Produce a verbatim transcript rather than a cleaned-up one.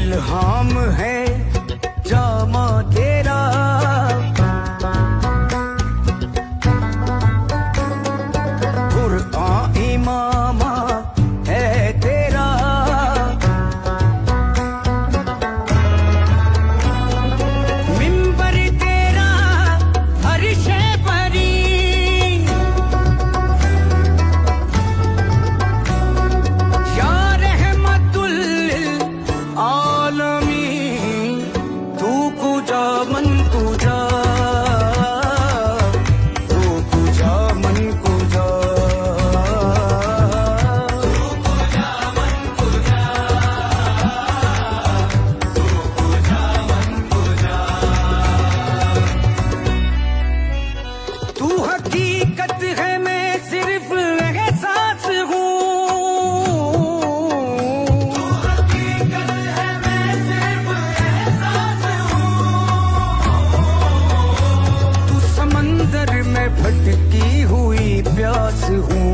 इल्हाम है जामा तेरा, कुरआन इमामा है तेरा। मिंबर तेरा अर्शे परी, या रहमतुल आलमीन, तू कुजा मन कुजा, तू कुजा मन कुजा, तू कुजा मन कुजा, तू कुजा मन कुजा। तू हकीकत है मैं सिर्फ एहसास हूँ, तू हकीकत है मैं सिर्फ एहसास हूँ। तू समंदर में भटकी हुई प्यास हूँ,